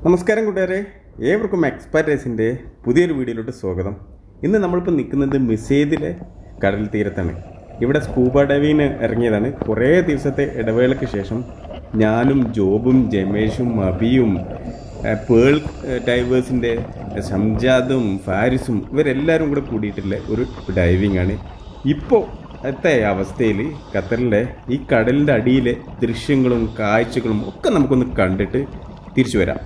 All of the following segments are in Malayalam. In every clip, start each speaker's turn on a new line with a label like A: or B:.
A: നമസ്കാരം കൂട്ടുകാരെ, ഏവർക്കും എക്സ്പാറ്റേഴ്സിൻ്റെ പുതിയൊരു വീഡിയോയിലോട്ട് സ്വാഗതം. ഇന്ന് നമ്മളിപ്പോൾ നിൽക്കുന്നത് മിസേദിലെ കടൽ തീരത്താണ്. ഇവിടെ സ്കൂബ ഡൈവിങ്ങിന് ഇറങ്ങിയതാണ്. കുറേ ദിവസത്തെ ഇടവേളയ്ക്ക് ശേഷം ഞാനും ജോബും ജമേഷും അബിയും പേൾ ഡൈവേഴ്സിൻ്റെ സംജാദും ഫാരിസും ഇവരെല്ലാവരും കൂടെ കൂടിയിട്ടുള്ള ഒരു ഡൈവിംഗ് ആണ്. ഇപ്പോൾ ഇന്നത്തെ അവസ്ഥയിൽ ഖത്തറിലെ ഈ കടലിൻ്റെ അടിയിലെ ദൃശ്യങ്ങളും കാഴ്ചകളും ഒക്കെ നമുക്കൊന്ന് കണ്ടിട്ട് തിരിച്ചു വരാം.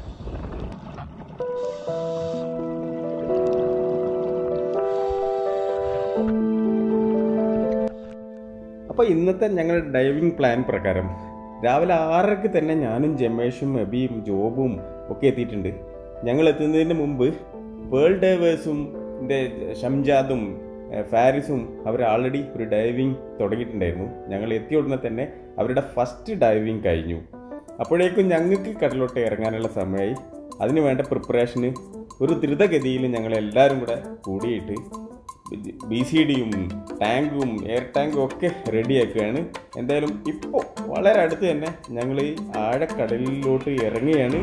A: അപ്പോൾ ഇന്നത്തെ ഞങ്ങളുടെ ഡൈവിംഗ് പ്ലാൻ പ്രകാരം രാവിലെ 6:00 തന്നെ ഞാനും ജമേഷും അബിയും ജോബും ഒക്കെ എത്തിയിട്ടുണ്ട്. ഞങ്ങൾ എത്തുന്നതിന് മുമ്പ് പേൾ ഡൈവേഴ്സും ഷംജാദും ഫാരിസും അവർ ആൾറെഡി ഒരു ഡൈവിംഗ് തുടങ്ങിയിട്ടുണ്ടായിരുന്നു. ഞങ്ങൾ എത്തിയ ഉടനെ തന്നെ അവരുടെ ഫസ്റ്റ് ഡൈവിംഗ് കഴിഞ്ഞു. അപ്പോഴേക്കും ഞങ്ങൾക്ക് കടലോട്ട് ഇറങ്ങാനുള്ള സമയമായി. അതിന് വേണ്ട പ്രിപ്പറേഷന് ഒരു ദ്രുതഗതിയിൽ ഞങ്ങളെല്ലാവരും കൂടെ കൂടിയിട്ട് BCDയും ടാങ്കും എയർ ടാങ്കും ഒക്കെ റെഡിയാക്കുകയാണ്. എന്തായാലും ഇപ്പോൾ വളരെ അടുത്ത് തന്നെ ഞങ്ങൾ ഈ ആഴക്കടലിലോട്ട് ഇറങ്ങുകയാണ്.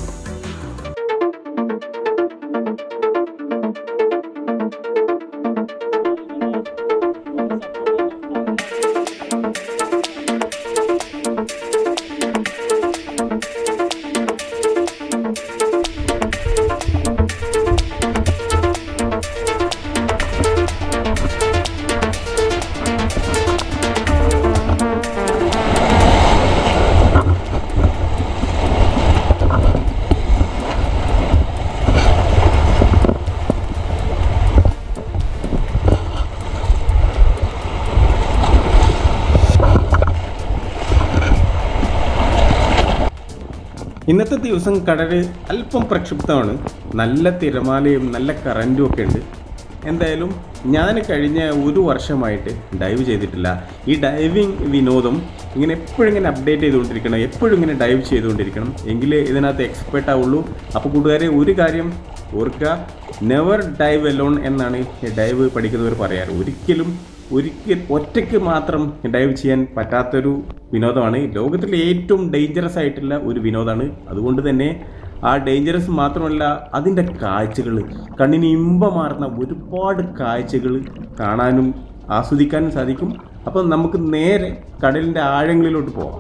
A: ഇന്നത്തെ ദിവസം കടൽ അല്പം പ്രക്ഷുബ്ധമാണ്. നല്ല തിരമാലയും നല്ല കറൻറ്റും ഒക്കെ ഉണ്ട്. എന്തായാലും ഞാൻ കഴിഞ്ഞ ഒരു വർഷമായിട്ട് ഡൈവ് ചെയ്തിട്ടില്ല. ഈ ഡൈവിംഗ് വിനോദം ഇങ്ങനെ എപ്പോഴും ഇങ്ങനെ അപ്ഡേറ്റ് ചെയ്തുകൊണ്ടിരിക്കണം, എപ്പോഴും ഇങ്ങനെ ഡൈവ് ചെയ്തുകൊണ്ടിരിക്കണം, എങ്കിലേ ഇതിനകത്ത് എക്സ്പെർട്ട് ആവുള്ളൂ. അപ്പോൾ കൂട്ടുകാരെ ഒരു കാര്യം ഓർക്കുക, നെവർ ഡൈവ് എലോൺ എന്നാണ് ഡൈവ് പഠിക്കുന്നവർ പറയാറ്. ഒരിക്കൽ ഒറ്റയ്ക്ക് മാത്രം ഡൈവ് ചെയ്യാൻ പറ്റാത്തൊരു വിനോദമാണ്. ലോകത്തിലെ ഏറ്റവും ഡേഞ്ചറസ് ആയിട്ടുള്ള ഒരു വിനോദമാണ്. അതുകൊണ്ട് തന്നെ ആ ഡേഞ്ചറസ് മാത്രമല്ല, അതിൻ്റെ കാഴ്ചകൾ, കണ്ണിന് ഇമ്പമാർന്ന ഒരുപാട് കാഴ്ചകൾ കാണാനും ആസ്വദിക്കാനും സാധിക്കും. അപ്പം നമുക്ക് നേരെ കടലിൻ്റെ ആഴങ്ങളിലോട്ട് പോകാം.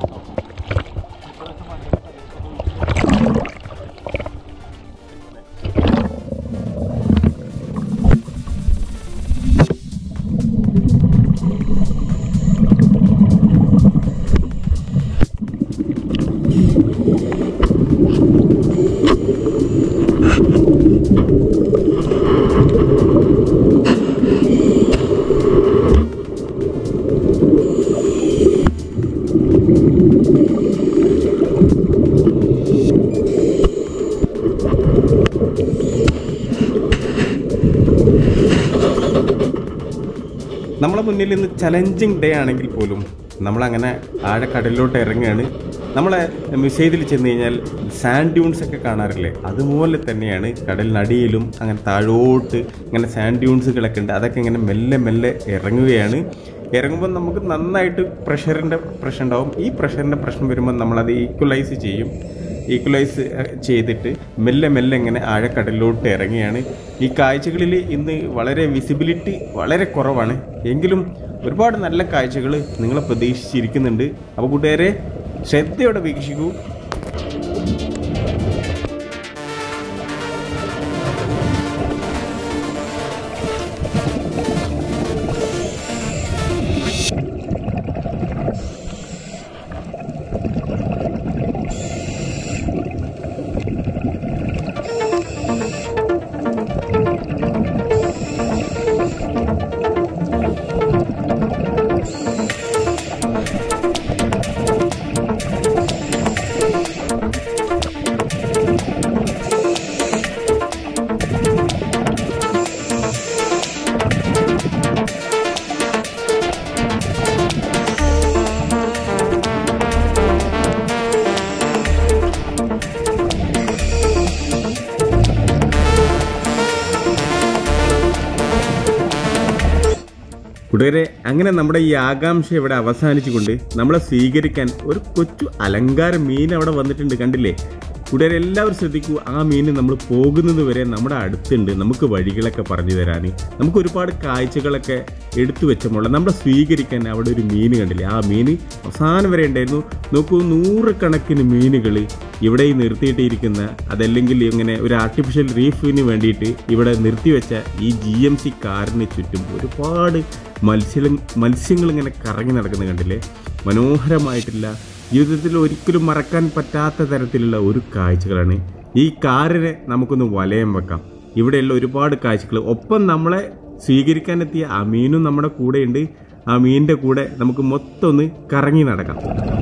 A: നമ്മളെ മുന്നിൽ ഇന്ന് ചലഞ്ചിങ് ഡേ ആണെങ്കിൽ പോലും നമ്മളങ്ങനെ ആഴക്കടലിലോട്ട് ഇറങ്ങുകയാണ്. നമ്മളെ മിസൈദിൽ ചെന്ന് കഴിഞ്ഞാൽ സാൻഡ് ഡ്യൂൺസ് ഒക്കെ കാണാറില്ലേ, അതുപോലെ തന്നെയാണ് കടലിനടിയിലും അങ്ങനെ താഴോട്ട് ഇങ്ങനെ സാൻഡ് ഡ്യൂൺസുകളൊക്കെ ഉണ്ട്. അതൊക്കെ ഇങ്ങനെ മെല്ലെ മെല്ലെ ഇറങ്ങുകയാണ്. ഇറങ്ങുമ്പോൾ നമുക്ക് നന്നായിട്ട് പ്രഷറിൻ്റെ പ്രശ്നം ഉണ്ടാവും. ഈ പ്രഷറിൻ്റെ പ്രശ്നം വരുമ്പോൾ നമ്മളത് ഈക്വലൈസ് ചെയ്തിട്ട് മെല്ലെ മെല്ലെ ഇങ്ങനെ ആഴക്കടലിലോട്ട് ഇറങ്ങുകയാണ്. ഈ കാഴ്ചകളിൽ ഇന്ന് വളരെ വിസിബിലിറ്റി വളരെ കുറവാണ്, എങ്കിലും ഒരുപാട് നല്ല കാഴ്ചകൾ നിങ്ങളെ പ്രതീക്ഷിച്ചിരിക്കുന്നുണ്ട്. അപ്പോൾ കൂട്ടുകാരെ ശ്രദ്ധയോടെ വീക്ഷിക്കൂ. കൂട്ടുകാരെ, അങ്ങനെ നമ്മുടെ ഈ ആകാംക്ഷ ഇവിടെ അവസാനിച്ചുകൊണ്ട് നമ്മളെ സ്വീകരിക്കാൻ ഒരു കൊച്ചു അലങ്കാര മീൻ അവിടെ വന്നിട്ടുണ്ട്. കണ്ടില്ലേ? കൂട്ടുകാരെ എല്ലാവരും ശ്രദ്ധിക്കൂ, ആ മീൻ നമ്മൾ പോകുന്നത് വരെ നമ്മുടെ അടുത്തുണ്ട്, നമുക്ക് വഴികളൊക്കെ പറഞ്ഞു തരാൻ, നമുക്ക് ഒരുപാട് കാഴ്ചകളൊക്കെ എടുത്തു വെച്ചപ്പോൾ നമ്മളെ സ്വീകരിക്കാൻ അവിടെ ഒരു മീൻ കണ്ടില്ലേ, ആ മീൻ അവസാനം വരെ ഉണ്ടായിരുന്നു. നോക്കൂ, 100 കണക്കിന് മീനുകൾ ഇവിടെ നിർത്തിയിട്ടിരിക്കുന്ന, അതല്ലെങ്കിൽ ഇങ്ങനെ ഒരു ആർട്ടിഫിഷ്യൽ റീഫിന് വേണ്ടിയിട്ട് ഇവിടെ നിർത്തിവെച്ച ഈ GMC കാറിന് ചുറ്റും ഒരുപാട് മത്സ്യങ്ങൾ ഇങ്ങനെ കറങ്ങി നടക്കുന്നത് കണ്ടില്ലേ. മനോഹരമായിട്ടുള്ള, ജീവിതത്തിൽ ഒരിക്കലും മറക്കാൻ പറ്റാത്ത തരത്തിലുള്ള ഒരു കാഴ്ചകളാണ്. ഈ കാറിനെ നമുക്കൊന്ന് വലയം വെക്കാം. ഇവിടെയുള്ള ഒരുപാട് കാഴ്ചകൾ, ഒപ്പം നമ്മളെ സ്വീകരിക്കാനെത്തിയ ആ മീനും നമ്മുടെ കൂടെയുണ്ട്. ആ മീനിൻ്റെ കൂടെ നമുക്ക് മൊത്തം ഒന്ന് കറങ്ങി നടക്കാം.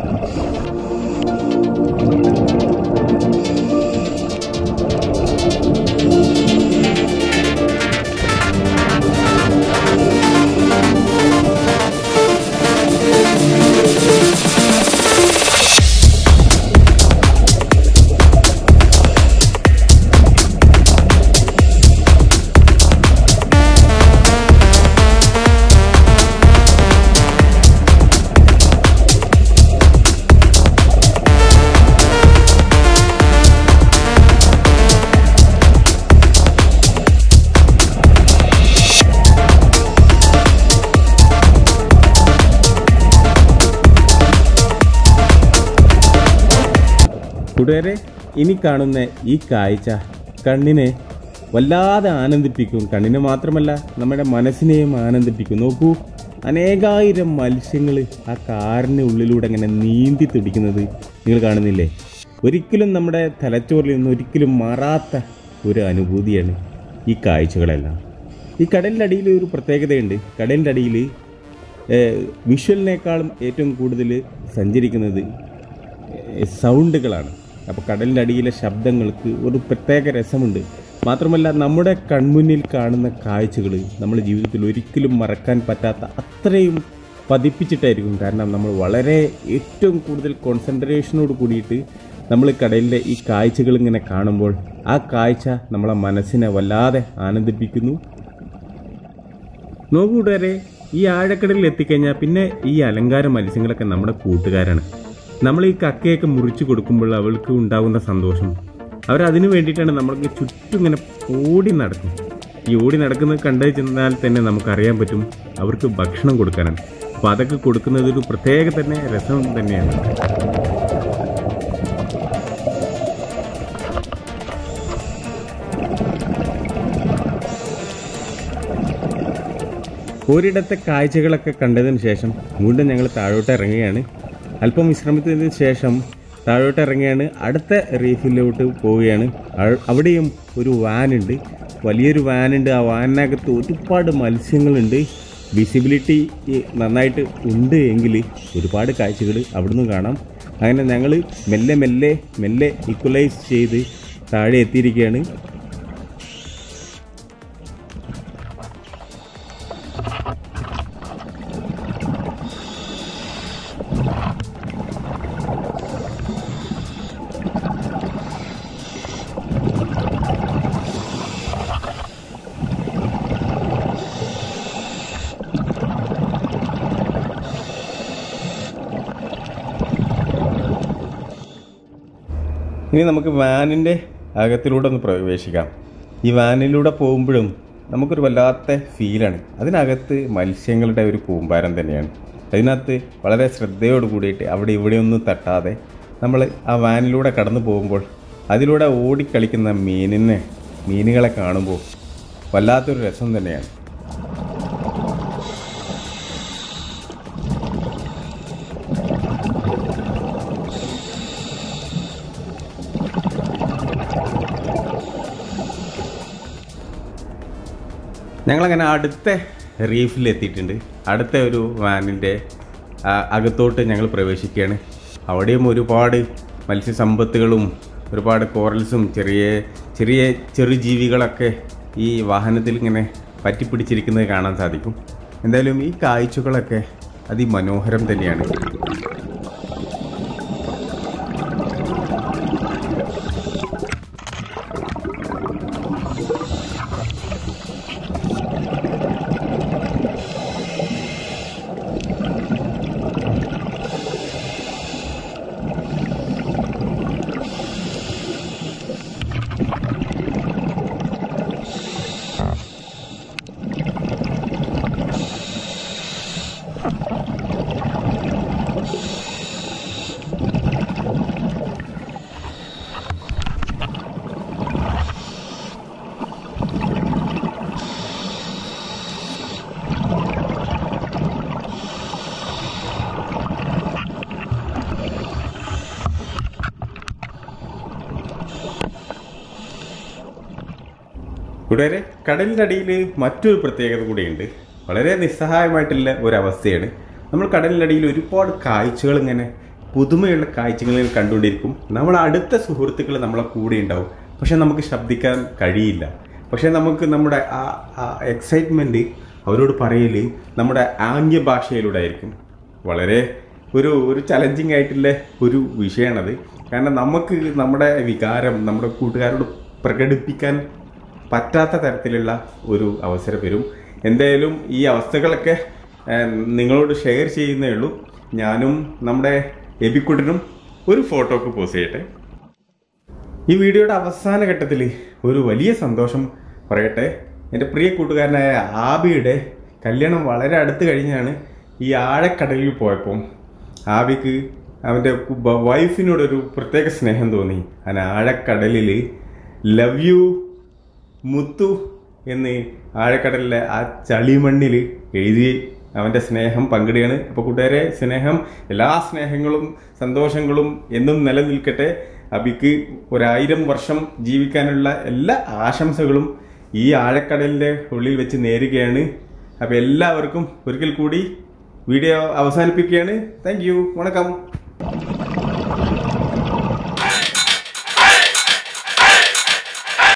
A: കൂട്ടുകാരെ, ഇനി കാണുന്ന ഈ കാഴ്ച കണ്ണിനെ വല്ലാതെ ആനന്ദിപ്പിക്കും. കണ്ണിനെ മാത്രമല്ല, നമ്മുടെ മനസ്സിനെയും ആനന്ദിപ്പിക്കും. നോക്കൂ, അനേകായിരം മത്സ്യങ്ങൾ ആ കാറിന് ഉള്ളിലൂടെ അങ്ങനെ നീന്തി തുടിക്കുന്നത് നിങ്ങൾ കാണുന്നില്ലേ. ഒരിക്കലും നമ്മുടെ തലച്ചോറിൽ നിന്ന് ഒരിക്കലും മാറാത്ത ഒരു അനുഭൂതിയാണ് ഈ കാഴ്ചകളെല്ലാം. ഈ കടലിൻ്റെ അടിയിൽ ഒരു പ്രത്യേകതയുണ്ട്. കടലിൻ്റെ അടിയിൽ വിഷ്വലിനേക്കാളും ഏറ്റവും കൂടുതൽ സഞ്ചരിക്കുന്നത് സൗണ്ടുകളാണ്. അപ്പോൾ കടലിൻ്റെ അടിയിലെ ശബ്ദങ്ങൾക്ക് ഒരു പ്രത്യേക രസമുണ്ട്. മാത്രമല്ല, നമ്മുടെ കൺമുന്നിൽ കാണുന്ന കാഴ്ചകൾ നമ്മുടെ ജീവിതത്തിൽ ഒരിക്കലും മറക്കാൻ പറ്റാത്ത അത്രയും പതിപ്പിച്ചിട്ടായിരിക്കും. കാരണം നമ്മൾ വളരെ ഏറ്റവും കൂടുതൽ കോൺസെൻട്രേഷനോട് കൂടിയിട്ട് നമ്മൾ കടലിൻ്റെ ഈ കാഴ്ചകൾ ഇങ്ങനെ കാണുമ്പോൾ ആ കാഴ്ച നമ്മളെ മനസ്സിനെ വല്ലാതെ ആനന്ദിപ്പിക്കുന്നു. നോക്കൂട്ടുകാരെ, ഈ ആഴക്കടലിൽ എത്തിക്കഴിഞ്ഞാൽ പിന്നെ ഈ അലങ്കാര മത്സ്യങ്ങളൊക്കെ നമ്മുടെ കൂട്ടുകാരാണ്. നമ്മൾ ഈ കക്കയൊക്കെ മുറിച്ച് കൊടുക്കുമ്പോൾ അവൾക്ക് ഉണ്ടാകുന്ന സന്തോഷം, അവരതിനു വേണ്ടിയിട്ടാണ് നമ്മൾക്ക് ചുറ്റും ഇങ്ങനെ ഓടി നടക്കും. ഈ ഓടി നടക്കുന്നത് കണ്ടു ചെന്നാൽ തന്നെ നമുക്കറിയാൻ പറ്റും അവർക്ക് ഭക്ഷണം കൊടുക്കാനാണ്. അപ്പോൾ അതൊക്കെ കൊടുക്കുന്നത് ഒരു പ്രത്യേക തന്നെ രസം തന്നെയാണ്. ഒരിടത്തെ കാഴ്ചകളൊക്കെ കണ്ടതിന് ശേഷം വീണ്ടും ഞങ്ങൾ താഴോട്ട് ഇറങ്ങുകയാണ്. അല്പം വിശ്രമത്തിന് ശേഷം താഴോട്ട് ഇറങ്ങിയാണ് അടുത്ത റീഫിലോട്ട് പോവുകയാണ്. അവിടെയും ഒരു വാനുണ്ട്, വലിയൊരു വാനുണ്ട്. ആ വാനിനകത്ത് ഒരുപാട് മത്സ്യങ്ങളുണ്ട്. വിസിബിലിറ്റി നന്നായിട്ട് ഉണ്ട് എങ്കിൽ ഒരുപാട് കാഴ്ചകൾ അവിടുന്ന് കാണാം. അങ്ങനെ ഞങ്ങൾ മെല്ലെ ഈക്വലൈസ് ചെയ്ത് താഴെ എത്തിയിരിക്കുകയാണ്. ഇനി നമുക്ക് വാനിൻ്റെ അകത്തിലൂടെ ഒന്ന് പ്രവേശിക്കാം. ഈ വാനിലൂടെ പോകുമ്പോഴും നമുക്കൊരു വല്ലാത്ത ഫീലാണ്. അതിനകത്ത് മത്സ്യങ്ങളുടെ ഒരു കൂമ്പാരം തന്നെയാണ്. അതിനകത്ത് വളരെ ശ്രദ്ധയോട് കൂടിയിട്ട് അവിടെ ഇവിടെയൊന്നും തട്ടാതെ നമ്മൾ ആ വാനിലൂടെ കടന്നു പോകുമ്പോൾ അതിലൂടെ ഓടിക്കളിക്കുന്ന മീനുകളെ കാണുമ്പോൾ വല്ലാത്തൊരു രസം തന്നെയാണ്. ഞങ്ങളങ്ങനെ അടുത്ത റീഫിലെത്തിയിട്ടുണ്ട്. അടുത്ത ഒരു വാനിൻ്റെ അകത്തോട്ട് ഞങ്ങൾ പ്രവേശിക്കുകയാണ്. അവിടെയും ഒരുപാട് മത്സ്യസമ്പത്തുകളും ഒരുപാട് കോറൽസും ചെറു ജീവികളൊക്കെ ഈ വാഹനത്തിൽ ഇങ്ങനെ പറ്റിപ്പിടിച്ചിരിക്കുന്നത് കാണാൻ സാധിക്കും. എന്തായാലും ഈ കാഴ്ചകളൊക്കെ അതിമനോഹരം തന്നെയാണ്. കൂട്ടുകാരെ, കടലിൻ്റെ അടിയിൽ മറ്റൊരു പ്രത്യേകത കൂടിയുണ്ട്. വളരെ നിസ്സഹായമായിട്ടുള്ള ഒരവസ്ഥയാണ്. നമ്മൾ കടലിൻ്റെ അടിയിൽ ഒരുപാട് കാഴ്ചകൾ, ഇങ്ങനെ പുതുമയുള്ള കാഴ്ചകൾ കണ്ടുകൊണ്ടിരിക്കും. നമ്മൾ അടുത്ത സുഹൃത്തുക്കൾ നമ്മളെ കൂടെ ഉണ്ടാവും, പക്ഷെ നമുക്ക് ശബ്ദിക്കാൻ കഴിയില്ല. പക്ഷേ നമുക്ക് നമ്മുടെ ആ എക്സൈറ്റ്മെൻറ്റ് അവരോട് പറയൽ നമ്മുടെ ആംഗ്യ ഭാഷയിലൂടെ ആയിരിക്കും. വളരെ ഒരു ചലഞ്ചിങ് ആയിട്ടുള്ള ഒരു വിഷയമാണത്. കാരണം നമുക്ക് നമ്മുടെ വികാരം നമ്മുടെ കൂട്ടുകാരോട് പ്രകടിപ്പിക്കാൻ പറ്റാത്ത തരത്തിലുള്ള ഒരു അവസരം വരും. എന്തായാലും ഈ അവസ്ഥകളൊക്കെ നിങ്ങളോട് ഷെയർ ചെയ്യുന്നേ ഉള്ളൂ. ഞാനും നമ്മുടെ എബിക്കുട്ടനും ഒരു ഫോട്ടോക്ക് പോസ്റ്റ് ചെയ്യട്ടെ. ഈ വീഡിയോയുടെ അവസാന ഘട്ടത്തിൽ ഒരു വലിയ സന്തോഷം പറയട്ടെ. എൻ്റെ പ്രിയ കൂട്ടുകാരനായ ആബിയുടെ കല്യാണം വളരെ അടുത്ത് കഴിഞ്ഞാണ്. ഈ ആഴക്കടലിൽ പോയപ്പോൾ ആബിക്ക് അവൻ്റെ വൈഫിനോടൊരു പ്രത്യേക സ്നേഹം തോന്നി. അങ്ങനെ ആഴക്കടലിൽ ലവ് യു മുത്തു എന്ന് ആഴക്കടലിലെ ആ ചളിമണ്ണിൽ എഴുതി അവൻ്റെ സ്നേഹം പങ്കിടുകയാണ്. അപ്പോൾ കൂട്ടുകാരെ, സ്നേഹം, എല്ലാ സ്നേഹങ്ങളും സന്തോഷങ്ങളും എന്നും നിലനിൽക്കട്ടെ. അബിക്ക് 1000 വർഷം ജീവിക്കാനുള്ള എല്ലാ ആശംസകളും ഈ ആഴക്കടലിൻ്റെ ഉള്ളിൽ വെച്ച് നേരുകയാണ്. അപ്പോൾ എല്ലാവർക്കും ഒരിക്കൽ കൂടി വീഡിയോ അവസാനിപ്പിക്കുകയാണ്. Thank you. വണക്കം.